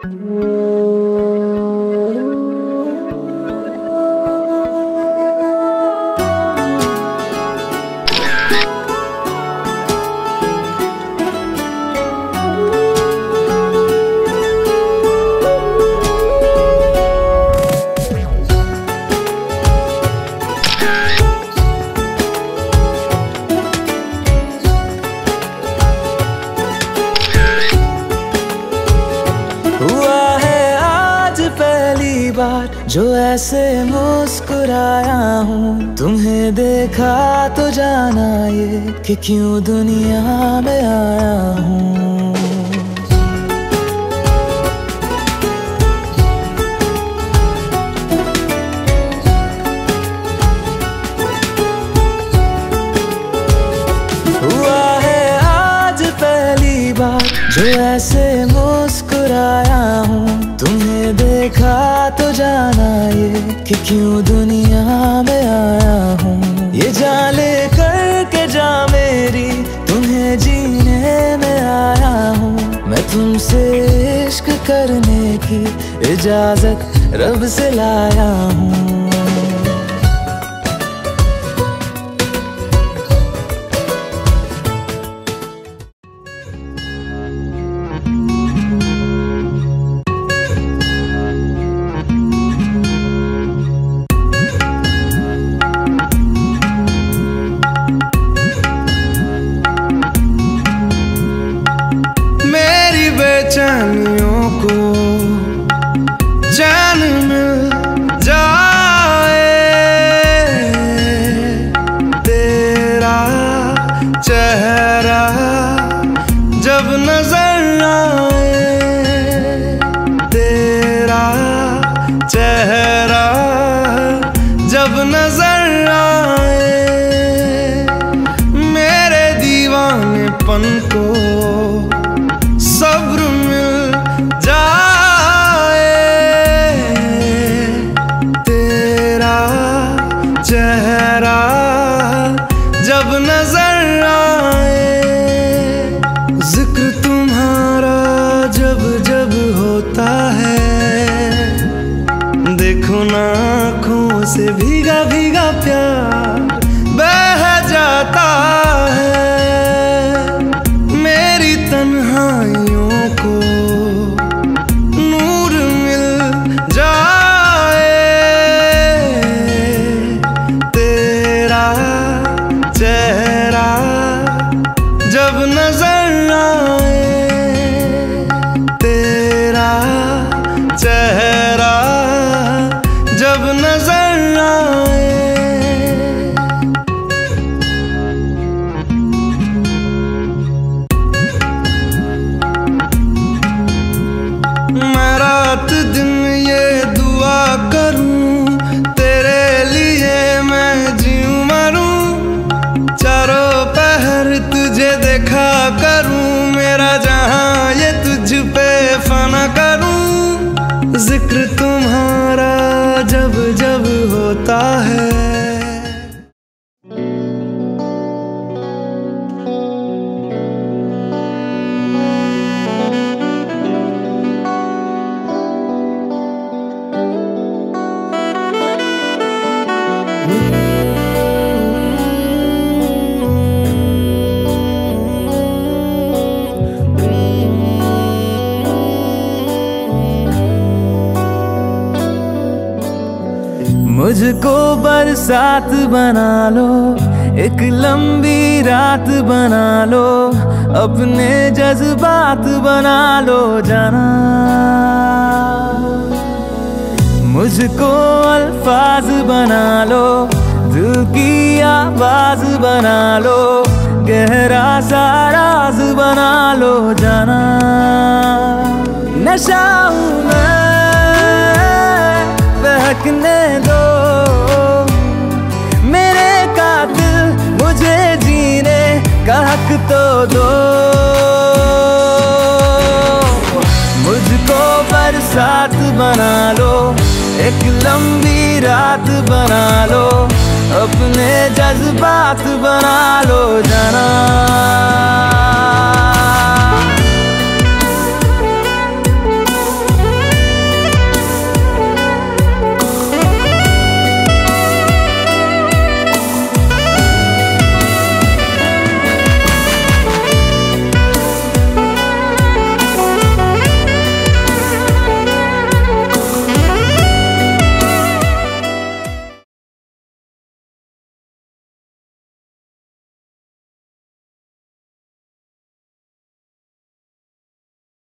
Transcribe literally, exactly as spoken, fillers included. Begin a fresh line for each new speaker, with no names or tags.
जो ऐसे मुस्कुराया हूँ, तुम्हें देखा तो जाना ये कि क्यों दुनिया में आया हूँ। हुआ है आज पहली बार जो ऐसे मुस्कुराया हूँ, तुम्हें देखा तो जाना ये कि क्यों दुनिया में आया हूँ। ये जान ले करके जा मेरी, तुम्हें जीने में आया हूँ। मैं तुमसे इश्क करने की इजाजत रब से लाया हूँ।
बेचैनियों को चैन मिल जाए, तेरा चेहरा जब नजर आए, तेरा चेहरा जब नजर आए, मेरे दीवानेपन को सब्र मिल जाए, तेरा चेहरा जब नजर आए, जिक्र तुम्हारा जब जब होता है, देखो ना आँखों से भीगा भीगा प्यार बह जाता है। मेरी तन्हाइयों को नूर मिल जाए, तेरा चेहरा जब नजर आए, तेरा चेहरा जब नजर आए। मैं रात दिन ये दुआ करूं, तेरे लिए मैं जीऊं मरूं, चारों पहर तुझे देखा करूं, मेरा जहां ये तुझ पे फना करूं, जिक्र तुम्हारा जब जब होता है।
मुझको बरसात बना लो, एक लंबी रात बना लो, अपने जज्बात बना लो जाना। मुझको अल्फाज बना लो, दिल की आवाज बना लो, गहरा सा राज बना लो जाना। नशा हूँ मैं, बहकने दो मेरे कातिल, मुझे जीने का हक तो दो। मुझको बरसात बना लो, एक लंबी रात बना लो, अपने जज्बात बना लो जाना।